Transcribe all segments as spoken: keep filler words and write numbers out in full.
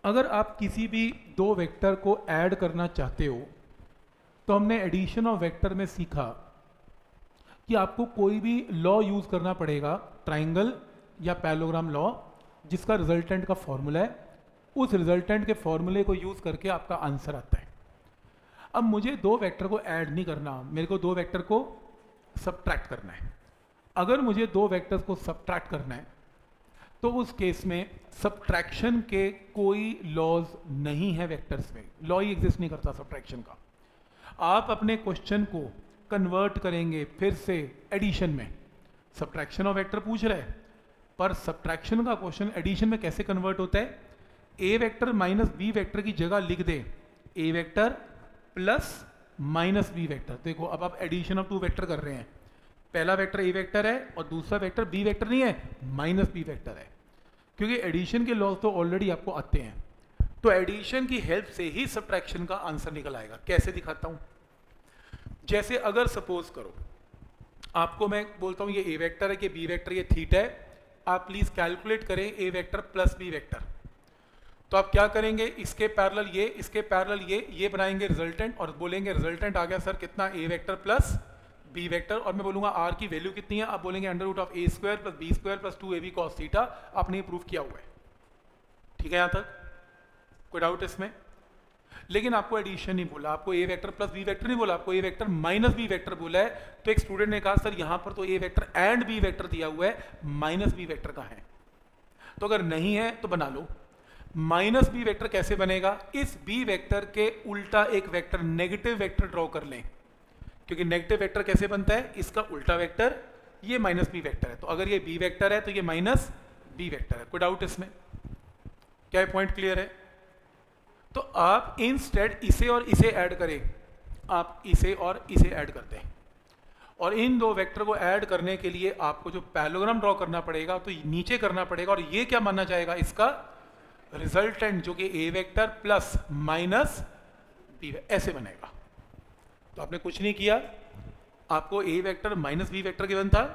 अगर आप किसी भी दो वेक्टर को ऐड करना चाहते हो तो हमने एडिशन ऑफ वेक्टर में सीखा कि आपको कोई भी लॉ यूज़ करना पड़ेगा, ट्राइंगल या पैरेललोग्राम लॉ, जिसका रिजल्टेंट का फॉर्मूला है। उस रिजल्टेंट के फॉर्मूले को यूज़ करके आपका आंसर आता है। अब मुझे दो वेक्टर को ऐड नहीं करना, मेरे को दो वेक्टर को सबट्रैक्ट करना है। अगर मुझे दो वेक्टर्स को सबट्रैक्ट करना है तो उस केस में सबट्रैक्शन के कोई लॉज नहीं है वेक्टर्स में, लॉ ही एग्जिस्ट नहीं करता सबट्रैक्शन का। आप अपने क्वेश्चन को कन्वर्ट करेंगे फिर से एडिशन में। सबट्रैक्शन ऑफ वेक्टर पूछ रहा है, पर सबट्रैक्शन का क्वेश्चन एडिशन में कैसे कन्वर्ट होता है? A vector minus B vector की जगह लिख दे A vector plus minus B vector. देखो अब आप एडिशन ऑफ टू वेक्टर कर रहे हैं, पहला वेक्टर ए वेक्टर है और दूसरा वेक्टर बी वेक्टर नहीं है, माइनस बी वेक्टर है, क्योंकि एडिशन के लॉज तो ऑलरेडी आपको आते हैं। तो एडिशन की हेल्प से ही सबट्रैक्शन का आंसर निकल आएगा। कैसे दिखाता हूं? जैसे अगर सपोज करो आपको मैं बोलता हूं ये ए वेक्टर है कि बी वेक्टर ये थीटा है, आप प्लीज कैलकुलेट करें A vector plus B vector. तो आप क्या करेंगे, इसके पैरेलल ये, इसके पैरेलल ये ये बनाएंगे रिजल्टेंट और बोलेंगे रिजल्टेंट आ गया सर कितना, A vector plus B vector. और मैं बोलूंगा आर की वैल्यू कितनी है, आप बोलेंगे under root of A square plus B square plus two A B cos theta. आपने ये प्रूफ किया हुआ है, ठीक है? यहां तक कोई डाउट इसमें? लेकिन आपको एडिशन नहीं बोला, आपको A vector plus B vector नहीं बोला, आपको A vector minus B vector बोला है। तो एक स्टूडेंट ने कहा सर यहां पर तो A vector and B vector दिया हुआ है, माइनस बी वेक्टर का है। तो अगर नहीं है तो बना लो। माइनस बी वेक्टर कैसे बनेगा? इस बी वेक्टर के उल्टा एक वेक्टर नेगेटिव वेक्टर ड्रॉ कर लें, क्योंकि नेगेटिव वेक्टर कैसे बनता है, इसका उल्टा वेक्टर, ये माइनस बी वेक्टर है। तो अगर ये बी वेक्टर है तो ये माइनस बी वेक्टर है। कोई डाउट इसमें? क्या ये पॉइंट क्लियर है? तो आप इंस्टेड इसे और इसे ऐड करें, आप इसे और इसे ऐड करते हैं, और इन दो वेक्टर को ऐड करने के लिए आपको जो पैरेललोग्राम ड्रॉ करना पड़ेगा तो नीचे करना पड़ेगा, और ये क्या माना जाएगा, इसका रिजल्टेंट, जो कि A vector plus minus B ऐसे बनेगा। तो आपने कुछ नहीं किया, आपको A vector minus B vector given था,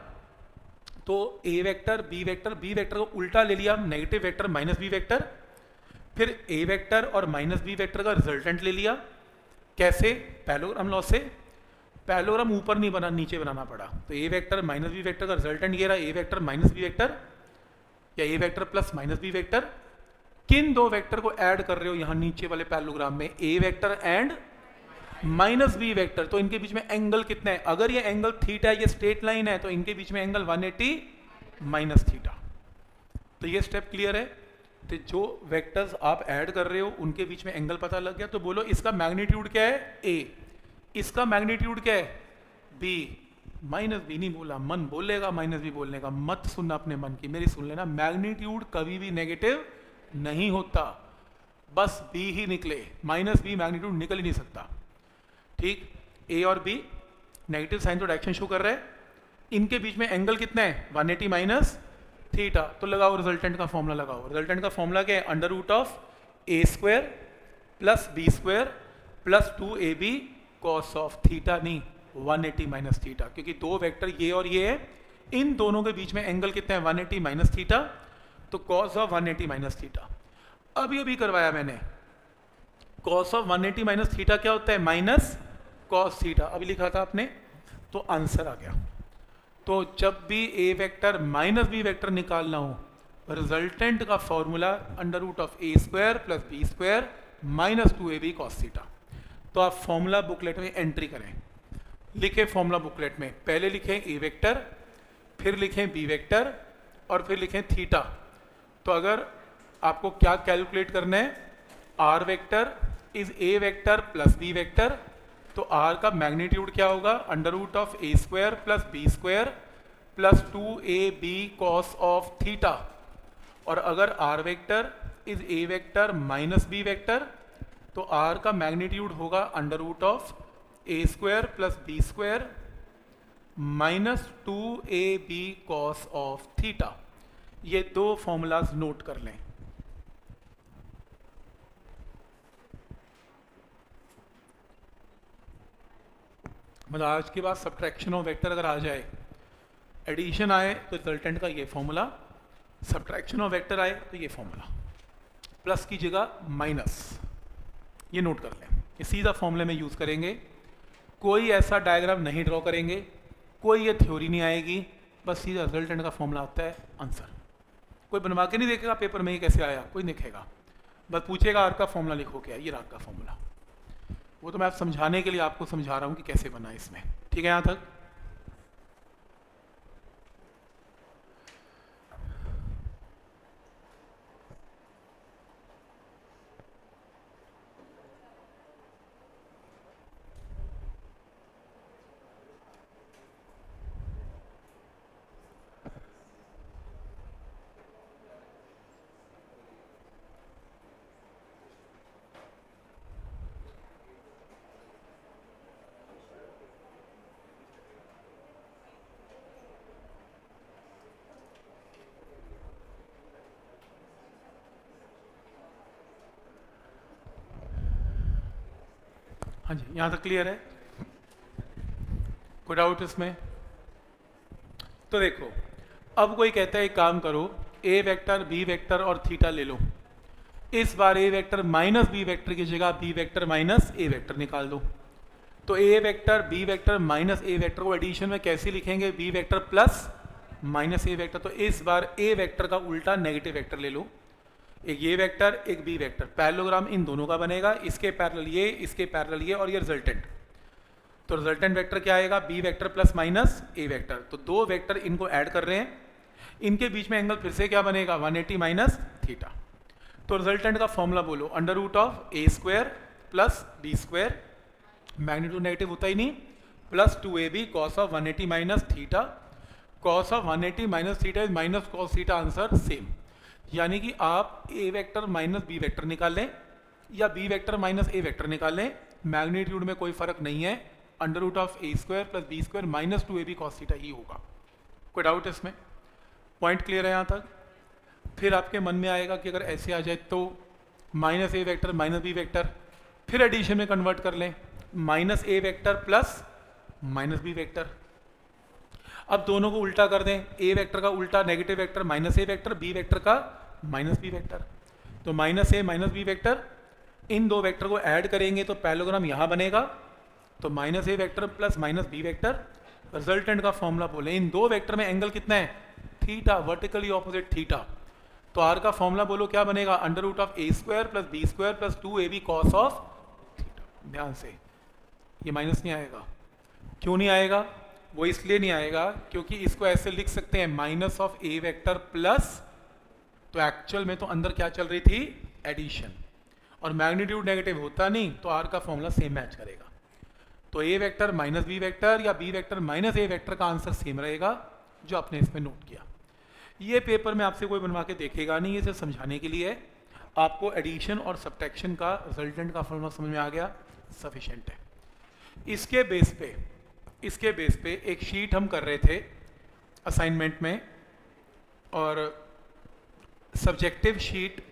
तो A vector B vector B vector को उल्टा ले लिया, negative vector minus B vector, फिर ए वेक्टर और माइनस बी वेक्टर का रिजल्टेंट ले लिया। कैसे? पैरेललोग्राम लॉ से। पैरेललोग्राम ऊपर नहीं बना, नीचे बनाना पड़ा। तो A vector minus B vector का रिजल्टेंट ये रहा, A vector minus B vector या A vector plus minus B vector. किन दो वेक्टर को ऐड कर रहे हो यहां नीचे वाले पैरेललोग्राम में? A vector and minus B vector. तो इनके बीच में एंगल कितना है? अगर ये एंगल थीटा है, ये स्ट्रेट लाइन है, तो इनके बीच में angle one eighty minus theta. तो ये स्टेप क्लियर है? तो जो वेक्टर्स आप ऐड कर रहे हो उनके बीच में एंगल पता लग गया। तो बोलो इसका मैग्नीट्यूड क्या है? ए। इसका मैग्नीट्यूड क्या है? बी। माइनस बी नहीं बोला, मन बोलेगा माइनस बी बोलने का, मत सुनना अपने मन की, मेरी सुन लेना। मैग्नीट्यूड कभी भी नेगेटिव नहीं होता, बस बी ही निकले, माइनस बी मैग्नीट्यूड निकल ही नहीं सकता, ठीक? ए और बी नेगेटिव साइन तो डायरेक्शन शो कर रहा है, इनके बीच में एंगल कितना है? One eighty minus theta. तो लगाओ रिजल्टेंट का फॉर्मूला लगाओ। रिजल्टेंट का फॉर्मूला क्या है? Under root of A square plus B square plus two A B cos of theta, नहीं वन एटी माइनस थीटा, क्योंकि दो वेक्टर ये और ये है, इन दोनों के बीच में एंगल कितना है? वन एटी माइनस थीटा, तो cos of one eighty minus theta. अभी अभी करवाया मैंने, cos of one eighty minus theta क्या होता है? Minus cos theta. अभी लिखा था आपने, तो आंसर आ गया। तो जब भी A vector minus B vector निकालना हो, रिजल्टेंट का formula under root of A square plus B square minus two A B cos theta. तो आप फॉर्मूला बुकलेट में एंट्री करें, लिखें फॉर्मूला बुकलेट में, पहले लिखें ए वेक्टर, फिर लिखें बी वेक्टर और फिर लिखें थीटा। तो अगर आपको क्या कैलकुलेट करना है, R vector is A vector plus B vector, तो आर का मैग्नीट्यूड क्या होगा? Under root of A square plus B square plus two A B cos of theta. और अगर R vector is A vector minus B vector, तो R का magnitude होगा under root of A square plus B square minus two A B cos of theta. ये दो formulas note कर लें। मतलब आज के बाद सबट्रैक्शन ऑफ वेक्टर अगर आ जाए, एडिशन आए तो रिजल्टेंट का ये फॉर्मूला, सबट्रैक्शन ऑफ वेक्टर आए तो ये फॉर्मूला। प्लस की जगह माइनस, ये नोट कर लें, ये सीधा फॉर्मूले में यूज़ करेंगे, कोई ऐसा डायग्राम नहीं ड्रॉ करेंगे, कोई ये थ्योरी नहीं आएगी, बस सीधा रिजल्टेंट का फॉर्मूला आता है आंसर। कोई बनवा के नहीं देखेगा पेपर में ये कैसे आया, कोई नहीं देखेगा, बस पूछेगा आर का फॉर्मूला लिखो क्या, ये आर का फॉर्मूला। वो तो मैं आप समझाने के लिए आपको समझा रहा हूँ कि कैसे बना इसमें, ठीक है यहाँ तक। हाँ जी, यहाँ तक क्लियर है, कोई डाउट इसमें? तो देखो, अब कोई कहता है एक काम करो, ए वेक्टर, बी वेक्टर और थीटा ले लो, इस बार A vector minus B vector की जगह B vector minus A vector निकाल दो। तो A vector B vector minus A vector को एडिशन में कैसे लिखेंगे, B vector plus minus A vector. तो इस बार ए वेक्टर का उल्टा नेगेटिव वेक्टर ले लो, एक ये वेक्टर एक बी वेक्टर, पैरेललोग्राम इन दोनों का बनेगा, इसके पैरेलल ये, इसके पैरेलल ये और ये रिजल्टेंट। तो रिजल्टेंट वेक्टर क्या आएगा, B vector plus minus A vector. तो दो वेक्टर इनको ऐड कर रहे हैं, इनके बीच में एंगल फिर से क्या बनेगा, वन एटी माइनस थीटा। तो रिजल्टेंट का फॉर्मूला बोलो, under root of A square plus B square, magnitude negative होता ही नहीं, plus two A B cos of one eighty minus theta, cos of one eighty minus theta is minus cos theta, answer same. यानी कि आप A vector minus B vector निकाल लें या B vector minus A vector निकाल लें, magnitude में कोई फर्क नहीं है, under root of A square plus B square minus two A B cos theta ही होगा। कोई डाउट इसमें? पॉइंट क्लियर है यहाँ तक? फिर आपके मन में आएगा कि अगर ऐसे आ जाए तो minus A vector minus B vector, फिर एडिशन में कन्वर्ट कर लें, minus A vector plus minus B vector. अब दोनों को उल्टा कर दें, ए वेक्टर का उल्टा negative vector minus A vector, B vector का माइनस बी वेक्टर। तो minus A minus B vector, इन दो वेक्टर को ऐड करेंगे तो पैरेललोग्राम यहाँ बनेगा, तो minus A vector plus minus B vector. Resultant का फॉर्मूला बोले, इन दो वेक्टर में एंगल कितना है, थीटा, वर्टिकली ऑपोजिट थीटा। तो आर का फॉर्मूला बोलो क्या बनेगा, under root of A square plus B square plus two A B cos of theta. ध्यान से, ये माइनस नहीं आएगा, क्यों नहीं आएगा, वो इसलिए नहीं आएगा क्योंकि इसको ऐसे लिख सकते हैं minus of A vector plus, तो एक्चुअल में तो अंदर क्या चल रही थी, एडिशन, और मैग्नीट्यूड नेगेटिव होता नहीं तो आर का फॉर्मूला सेम मैच करेगा। तो A vector minus B vector या B vector minus A vector का आंसर सेम रहेगा जो आपने इसमें नोट किया। ये पेपर में आपसे कोई बनवा के देखेगा नहीं, ये सिर्फ समझाने के लिए है। आपको एडिशन और सब्ट्रैक्शन का रिजल्टेंट का फॉर्मूला समझ में आ गया, सफिशिएंट है। इसके बेस पे इसके बेस पे एक शीट हम कर रहे थे असाइनमेंट में, और सब्जेक्टिव शीट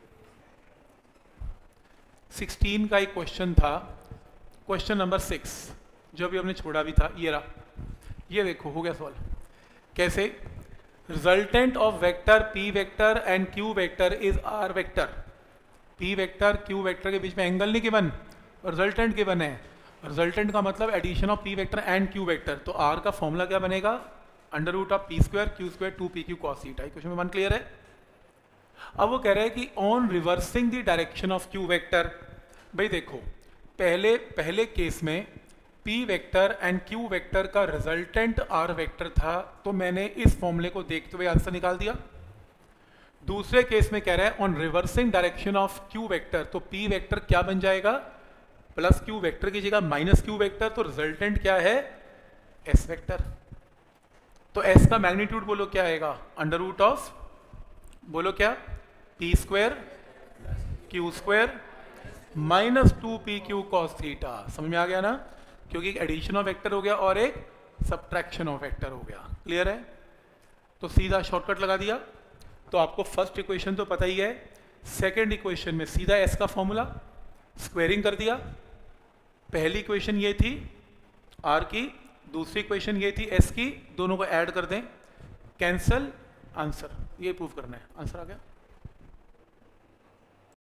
सिक्सटीन का एक क्वेश्चन था, क्वेश्चन नंबर सिक्स, जो अभी हमने छोड़ा भी था, ये रहा, ये देखो हो गया सॉल्व। कैसे, resultant of vector P vector and Q vector is R vector. P vector Q vector के बीच में एंगल नहीं गिवन, रिजल्टेंट गिवन है। रिजल्टेंट का मतलब addition of P vector and Q vector. तो आर का फॉर्मूला क्या बनेगा, under root of P square Q square two P Q cos theta. Question में वन क्लियर है। अब वो कह रहे हैं कि on reversing the direction of Q vector, भाई देखो पहले पहले केस में P vector and Q vector का रिजल्टेंट आर वेक्टर था, तो मैंने इस फॉर्मूले को देखते हुए आंसर निकाल दिया। दूसरे केस में कह रहा है on reversing direction of Q vector, तो पी वेक्टर क्या बन जाएगा, प्लस क्यू वेक्टर की जगह माइनस क्यू वेक्टर, तो रिजल्टेंट क्या है, एस वेक्टर। तो एस का मैग्नीट्यूड बोलो क्या आएगा, अंडर रूट ऑफ, बोलो क्या, P square Q square minus two P Q cos theta. समझ में आ गया ना, क्योंकि एक एडिशन ऑफ वेक्टर हो गया और एक सब्ट्रैक्शन ऑफ वेक्टर हो गया। क्लियर है? तो सीधा शॉर्टकट लगा दिया। तो आपको फर्स्ट इक्वेशन तो पता ही है, सेकंड इक्वेशन में सीधा एस का फॉर्मूला स्क्वेयरिंग कर दिया। पहली इक्वेशन ये थी आर की, दूसरी इक्वेशन ये थी एस की, दोनों को ऐड कर दें, कैंसल, आंसर, ये प्रूव करना है, आंसर आ गया।